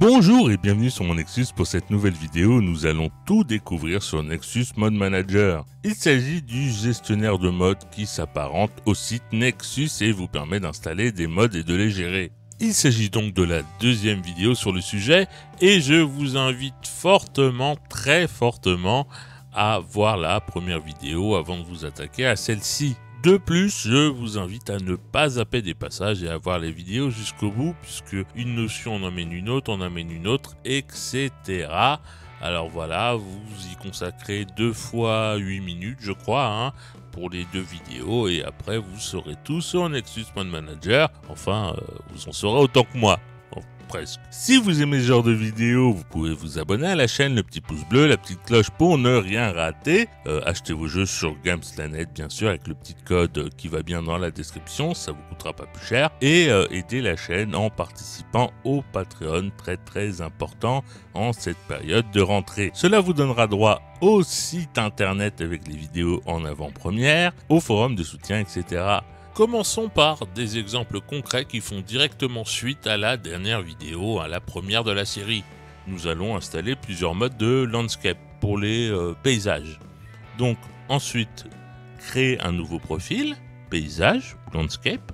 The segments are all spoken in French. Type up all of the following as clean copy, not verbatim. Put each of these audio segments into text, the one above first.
Bonjour et bienvenue sur mon Nexus pour cette nouvelle vidéo où nous allons tout découvrir sur Nexus Mod Manager. Il s'agit du gestionnaire de modes qui s'apparente au site Nexus et vous permet d'installer des modes et de les gérer. Il s'agit donc de la deuxième vidéo sur le sujet et je vous invite fortement, très fortement à voir la première vidéo avant de vous attaquer à celle-ci. De plus, je vous invite à ne pas zapper des passages et à voir les vidéos jusqu'au bout, puisque une notion en amène une autre, etc. Alors voilà, vous y consacrez 2 fois 8 minutes, je crois, pour les 2 vidéos, et après vous saurez tout sur Nexus Mod Manager. Enfin, vous en saurez autant que moi. Presque. Si vous aimez ce genre de vidéo, vous pouvez vous abonner à la chaîne, le petit pouce bleu, la petite cloche pour ne rien rater. Achetez vos jeux sur Games.net, bien sûr, avec le petit code qui va bien dans la description, ça vous coûtera pas plus cher. Et aidez la chaîne en participant au Patreon, très important en cette période de rentrée. Cela vous donnera droit au site internet avec les vidéos en avant-première, au forum de soutien, etc. Commençons par des exemples concrets qui font directement suite à la dernière vidéo, à la première de la série. Nous allons installer plusieurs modes de landscape pour les paysages. Donc ensuite, créer un nouveau profil, paysage, landscape.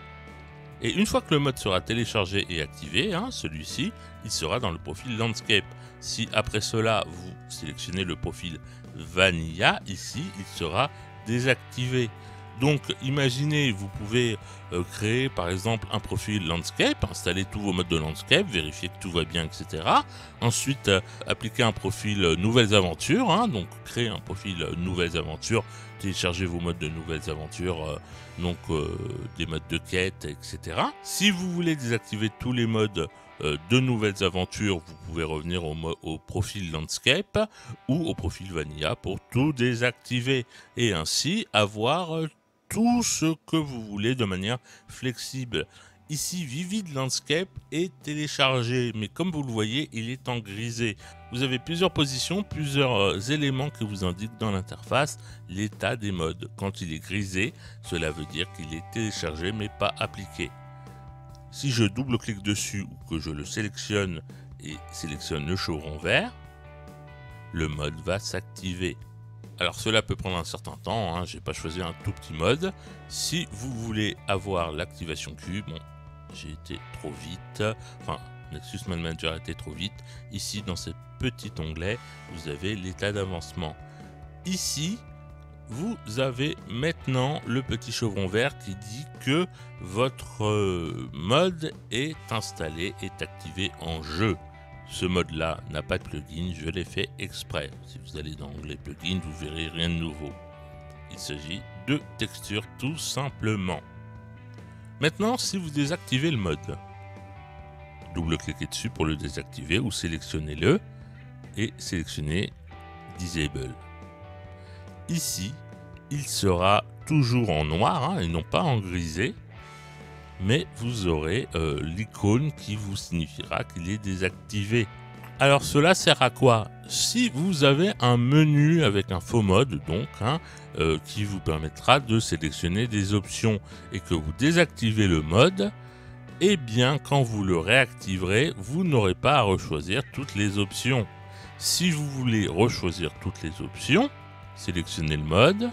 Et une fois que le mode sera téléchargé et activé, celui-ci, il sera dans le profil landscape. Si après cela, vous sélectionnez le profil vanilla, ici, il sera désactivé. Donc imaginez, vous pouvez créer par exemple un profil landscape, installer tous vos modes de landscape, vérifier que tout va bien, etc. Ensuite, appliquer un profil nouvelles aventures, donc créer un profil nouvelles aventures, télécharger vos modes de nouvelles aventures, des modes de quête, etc. Si vous voulez désactiver tous les modes de nouvelles aventures, vous pouvez revenir au profil landscape ou au profil vanilla pour tout désactiver et ainsi avoir tout ce que vous voulez de manière flexible. Ici, Vivid Landscape est téléchargé, mais comme vous le voyez, il est en grisé. Vous avez plusieurs positions, plusieurs éléments qui vous indiquent dans l'interface l'état des modes. Quand il est grisé, cela veut dire qu'il est téléchargé mais pas appliqué. Si je double-clique dessus ou que je le sélectionne et sélectionne le chevron vert, le mode va s'activer. Alors cela peut prendre un certain temps, j'ai pas choisi un tout petit mode. Si vous voulez avoir l'activation Q, j'ai été trop vite, Nexus Mod Manager a été trop vite. Ici dans ce petit onglet, vous avez l'état d'avancement. Ici, vous avez maintenant le petit chevron vert qui dit que votre mode est installé, est activé en jeu. Ce mode-là n'a pas de plugin, je l'ai fait exprès. Si vous allez dans l'onglet plugin, vous verrez rien de nouveau. Il s'agit de texture tout simplement. Maintenant, si vous désactivez le mode, double-cliquez dessus pour le désactiver ou sélectionnez-le et sélectionnez Disable. Ici, il sera toujours en noir et non pas en grisé. Mais vous aurez l'icône qui vous signifiera qu'il est désactivé. Alors cela sert à quoi? Si vous avez un menu avec un faux mode, qui vous permettra de sélectionner des options et que vous désactivez le mode, eh bien quand vous le réactiverez, vous n'aurez pas à rechoisir toutes les options. Si vous voulez rechoisir toutes les options, sélectionnez le mode,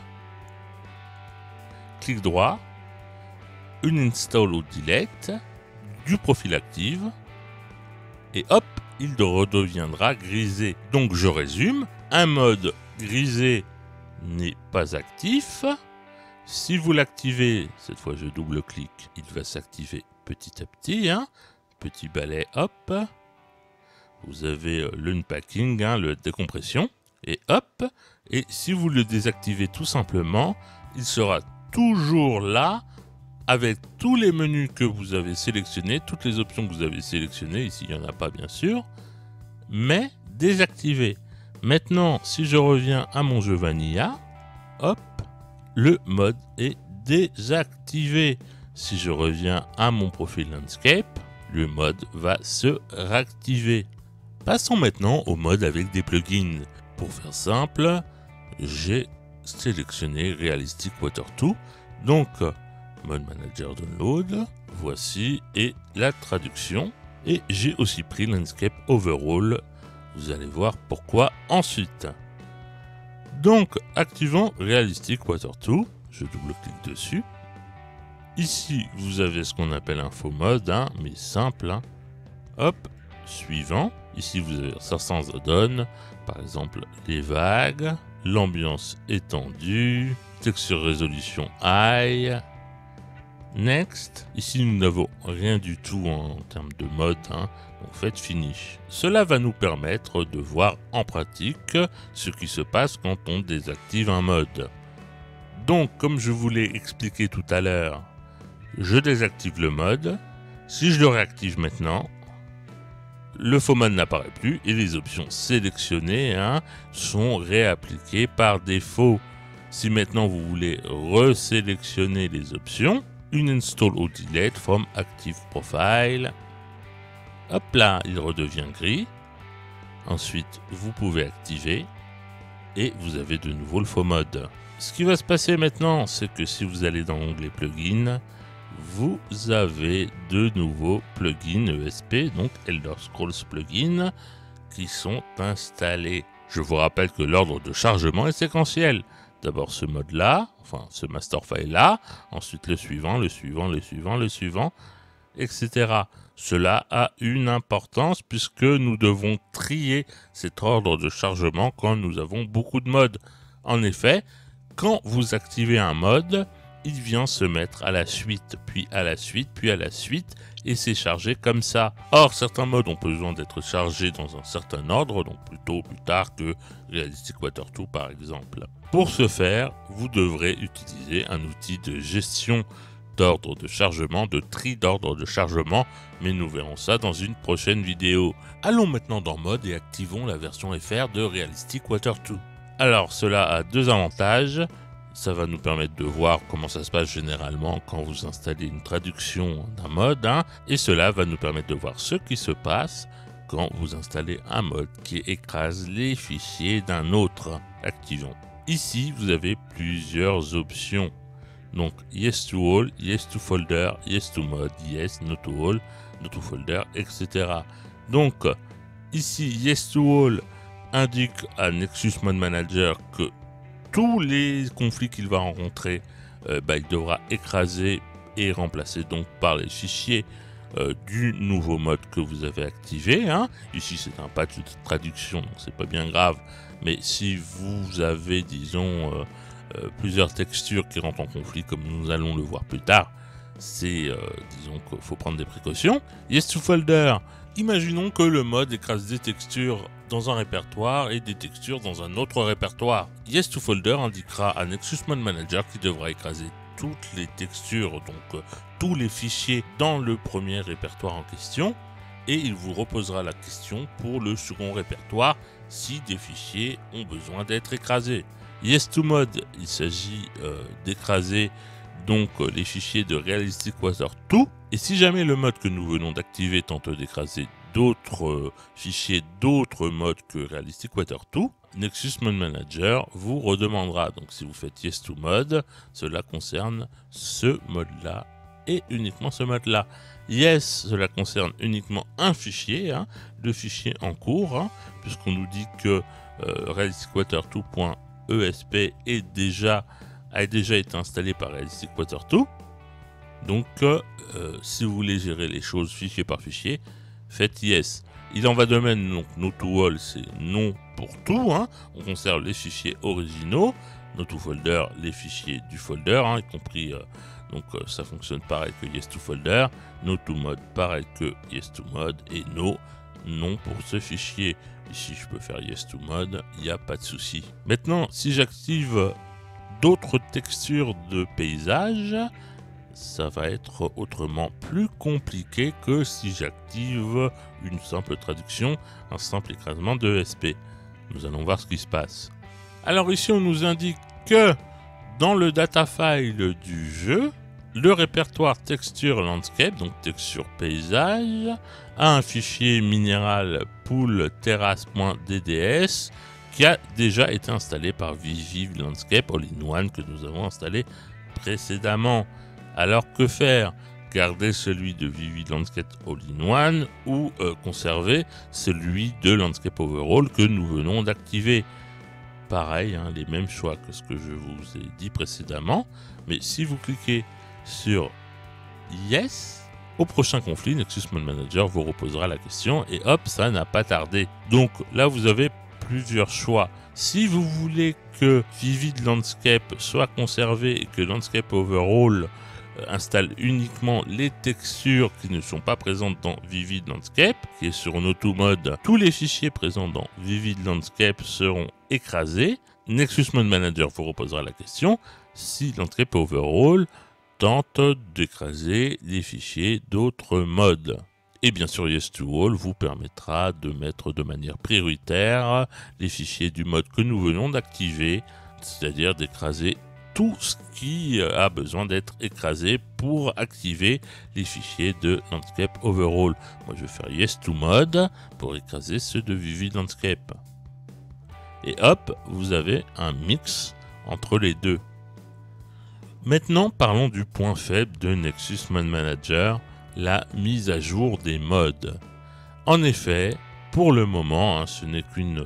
clic droit, Uninstall ou Delete, du profil active, et hop, il redeviendra grisé. Donc je résume, un mode grisé n'est pas actif. Si vous l'activez, cette fois je double-clique, il va s'activer petit à petit, petit balai, hop. Vous avez l'unpacking, le décompression, et hop. Et si vous le désactivez tout simplement, il sera toujours là, avec tous les menus que vous avez sélectionnés, toutes les options que vous avez sélectionnées, ici il n'y en a pas bien sûr, mais désactivé. Maintenant, si je reviens à mon jeu Vanilla, hop, le mode est désactivé. Si je reviens à mon profil Landscape, le mode va se réactiver. Passons maintenant au mode avec des plugins. Pour faire simple, j'ai sélectionné Realistic Water 2, donc Mod Manager Download, voici, et la traduction. Et j'ai aussi pris Landscape Overall. Vous allez voir pourquoi ensuite. Donc, activons Realistic Water 2. Je double-clique dessus. Ici, vous avez ce qu'on appelle un faux mode, hein, mais simple. Hein. Hop, suivant. Ici, vous avez certains add-ons, par exemple les vagues, l'ambiance étendue, texture résolution high. Next. Ici, nous n'avons rien du tout en termes de mode. Hein. Donc, faites finish. Cela va nous permettre de voir en pratique ce qui se passe quand on désactive un mode. Donc, comme je vous l'ai expliqué tout à l'heure, je désactive le mode. Si je le réactive maintenant, le faux mode n'apparaît plus et les options sélectionnées sont réappliquées par défaut. Si maintenant vous voulez resélectionner les options, une install ou delete from active profile. Hop là, il redevient gris. Ensuite, vous pouvez activer et vous avez de nouveau le faux mode. Ce qui va se passer maintenant, c'est que si vous allez dans l'onglet plugins, vous avez de nouveaux plugins ESP, donc Elder Scrolls plugins, qui sont installés. Je vous rappelle que l'ordre de chargement est séquentiel. D'abord ce mode-là, enfin ce master file-là, ensuite le suivant, le suivant, le suivant, le suivant, etc. Cela a une importance puisque nous devons trier cet ordre de chargement quand nous avons beaucoup de modes. En effet, quand vous activez un mode, il vient se mettre à la suite, puis à la suite, puis à la suite, et c'est chargé comme ça. Or, certains modes ont besoin d'être chargés dans un certain ordre, donc plutôt plus tard que Realistic Water 2 par exemple. Pour ce faire, vous devrez utiliser un outil de gestion d'ordre de chargement, de tri d'ordre de chargement, mais nous verrons ça dans une prochaine vidéo. Allons maintenant dans mode et activons la version FR de Realistic Water 2. Alors, cela a deux avantages. Ça va nous permettre de voir comment ça se passe généralement quand vous installez une traduction d'un mode, et cela va nous permettre de voir ce qui se passe quand vous installez un mode qui écrase les fichiers d'un autre. Activons. Ici, vous avez plusieurs options. Donc, yes to all, yes to folder, yes to mode, yes, no to all, no to folder, etc. Donc, ici, yes to all indique à Nexus Mode Manager que tous les conflits qu'il va rencontrer, il devra écraser et remplacer donc par les fichiers du nouveau mode que vous avez activé. Ici, c'est un patch de traduction, donc c'est pas bien grave. Mais si vous avez, disons, plusieurs textures qui rentrent en conflit, comme nous allons le voir plus tard, c'est, disons qu'il faut prendre des précautions. Yes to folder. Imaginons que le mode écrase des textures dans un répertoire et des textures dans un autre répertoire. Yes to folder indiquera à Nexus Mode Manager qui devra écraser toutes les textures, donc tous les fichiers dans le premier répertoire en question, et il vous reposera la question pour le second répertoire si des fichiers ont besoin d'être écrasés. Yes to mode, il s'agit d'écraser donc les fichiers de Realistic Water 2, et si jamais le mode que nous venons d'activer tente d'écraser d'autres fichiers d'autres modes que Realistic Water 2, Nexus Mode Manager vous redemandera. Donc si vous faites Yes to Mode, cela concerne ce mode-là et uniquement ce mode-là. Yes, cela concerne uniquement un fichier, le fichier en cours, puisqu'on nous dit que Realistic Water 2.esp a déjà été installé par Realistic Water 2. Donc, si vous voulez gérer les choses fichier par fichier, faites Yes. Il en va de même, donc No to All, c'est non pour tout. On conserve les fichiers originaux. No to Folder, les fichiers du folder, y compris, donc ça fonctionne pareil que Yes to Folder. No to Mode, pareil que Yes to Mode. Et No, non pour ce fichier. Ici, je peux faire Yes to Mode, il n'y a pas de souci. Maintenant, si j'active d'autres textures de paysage, ça va être autrement plus compliqué que si j'active une simple traduction, un simple écrasement de ESP. Nous allons voir ce qui se passe. Alors ici, on nous indique que dans le data file du jeu, le répertoire texture landscape, donc texture paysage, a un fichier minéral pool terrace.dds qui a déjà été installé par Viviv Landscape All-in-One que nous avons installé précédemment. Alors que faire? garder celui de Vivid Landscape All-in-One ou conserver celui de Landscape Overall que nous venons d'activer. Pareil, hein, les mêmes choix que ce que je vous ai dit précédemment, mais si vous cliquez sur Yes, au prochain conflit, Nexus Mode Manager vous reposera la question et hop, ça n'a pas tardé. Donc là, vous avez plusieurs choix. Si vous voulez que Vivid Landscape soit conservé et que Landscape Overall installe uniquement les textures qui ne sont pas présentes dans Vivid Landscape, qui est sur Auto Mode, tous les fichiers présents dans Vivid Landscape seront écrasés. Nexus Mode Manager vous reposera la question si Landscape Overall tente d'écraser les fichiers d'autres modes. Et bien sûr, Yes to All vous permettra de mettre de manière prioritaire les fichiers du mode que nous venons d'activer, c'est-à-dire d'écraser tout ce qui a besoin d'être écrasé pour activer les fichiers de Landscape Overall. Moi, je vais faire Yes to Mode pour écraser ceux de Vivid Landscape. Et hop, vous avez un mix entre les deux. Maintenant, parlons du point faible de Nexus Mode Manager, la mise à jour des modes. En effet, pour le moment, ce n'est qu'une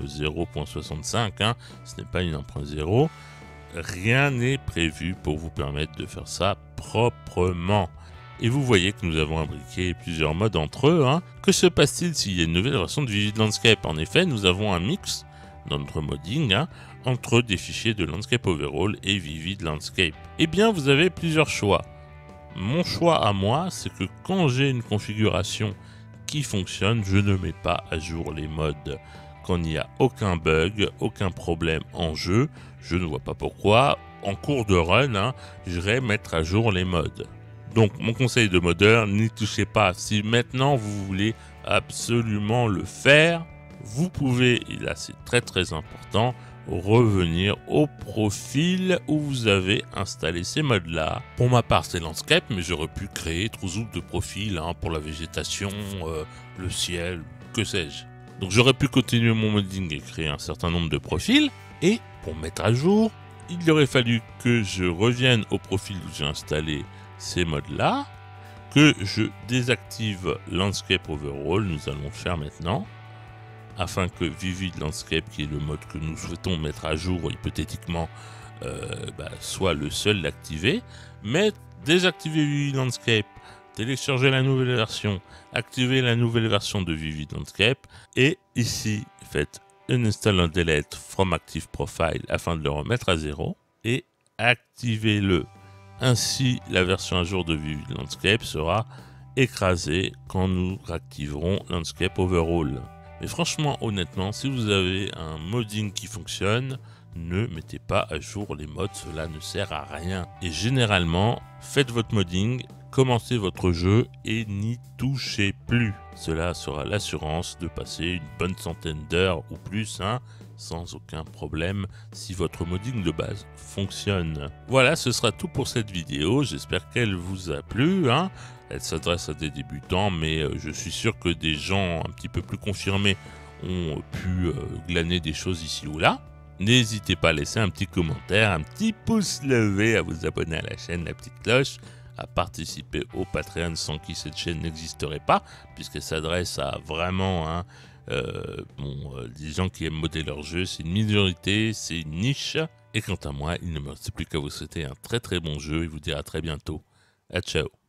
0.65, ce n'est pas une 1.0, rien n'est prévu pour vous permettre de faire ça proprement. Et vous voyez que nous avons imbriqué plusieurs modes entre eux. Que se passe-t-il s'il y a une nouvelle version de Vivid Landscape? En effet, nous avons un mix dans notre modding entre des fichiers de Landscape Overall et Vivid Landscape. Eh bien, vous avez plusieurs choix. Mon choix à moi, c'est que quand j'ai une configuration qui fonctionne, je ne mets pas à jour les modes. Quand il n'y a aucun bug, aucun problème en jeu, je ne vois pas pourquoi, en cours de run, j'irai mettre à jour les modes. Donc, mon conseil de modeur, n'y touchez pas. Si maintenant vous voulez absolument le faire, vous pouvez, et là c'est très important, revenir au profil où vous avez installé ces modes-là. Pour ma part, c'est Landscape, mais j'aurais pu créer trouzouk de profils pour la végétation, le ciel, que sais-je. Donc j'aurais pu continuer mon modding et créer un certain nombre de profils. Et pour mettre à jour, il aurait fallu que je revienne au profil où j'ai installé ces modes-là, que je désactive Landscape Overall, nous allons le faire maintenant, afin que Vivid Landscape, qui est le mode que nous souhaitons mettre à jour hypothétiquement, soit le seul d'activer. Mais désactiver Vivid Landscape, télécharger la nouvelle version, activer la nouvelle version de Vivid Landscape, et ici, faites Uninstall and Delete from Active Profile afin de le remettre à 0, et activez-le. Ainsi, la version à jour de Vivid Landscape sera écrasée quand nous réactiverons Landscape Overall. Mais franchement, honnêtement, si vous avez un modding qui fonctionne, ne mettez pas à jour les modes, cela ne sert à rien. Et généralement, faites votre modding, commencez votre jeu et n'y touchez plus. Cela sera l'assurance de passer une bonne centaine d'heures ou plus, sans aucun problème si votre modding de base fonctionne. Voilà, ce sera tout pour cette vidéo. J'espère qu'elle vous a plu. Elle s'adresse à des débutants, mais je suis sûr que des gens un petit peu plus confirmés ont pu glaner des choses ici ou là. N'hésitez pas à laisser un petit commentaire, un petit pouce levé, à vous abonner à la chaîne, la petite cloche, à participer au Patreon sans qui cette chaîne n'existerait pas, puisqu'elle s'adresse à vraiment des gens qui aiment modder leur jeu. C'est une minorité, c'est une niche. Et quant à moi, il ne me reste plus qu'à vous souhaiter un très bon jeu et vous dire à très bientôt. À ciao.